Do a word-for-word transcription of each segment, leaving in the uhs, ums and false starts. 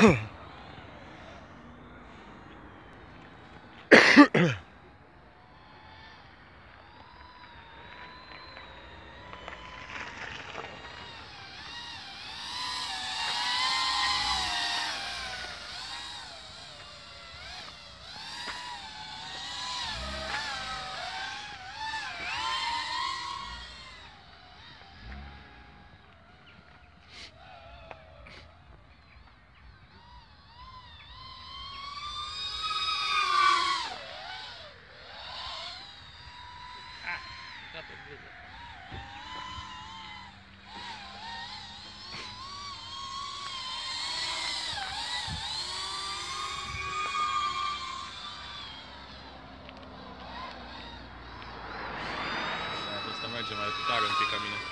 Asta merge mai tare un pic ca mine.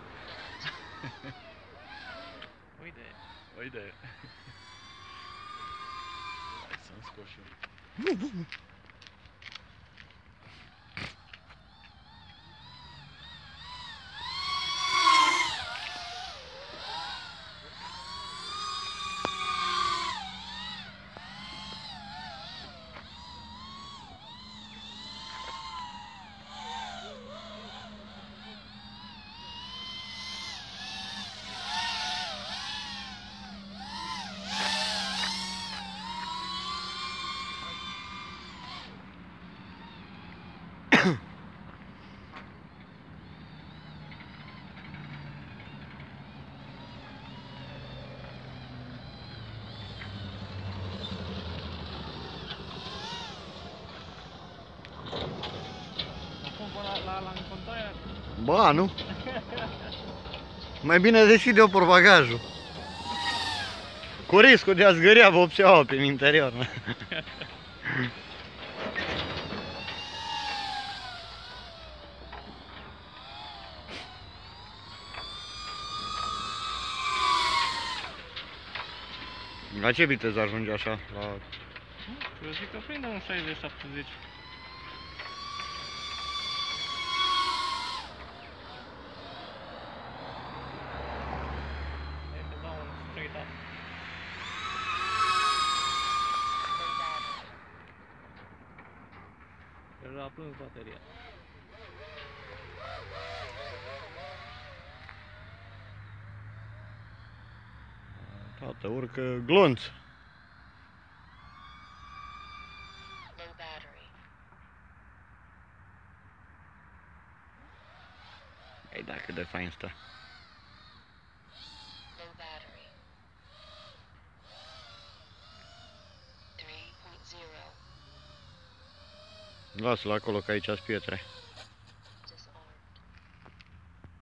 Uite. Uite. Hai să-mi scot și eu. Ba, nu? Mai bine deschid eu portbagajul. Cu riscul de a zgâria vopseaua prin interior. La ce viteză ajunge așa? La... Eu zic că prinde un șaizeci șaptezeci. Hai să dau un straight up. Deja a plâns bateria. Tată, urcă glonț. Ei, da, cât de fain stă. Lasă-l acolo, că aici-s pietre.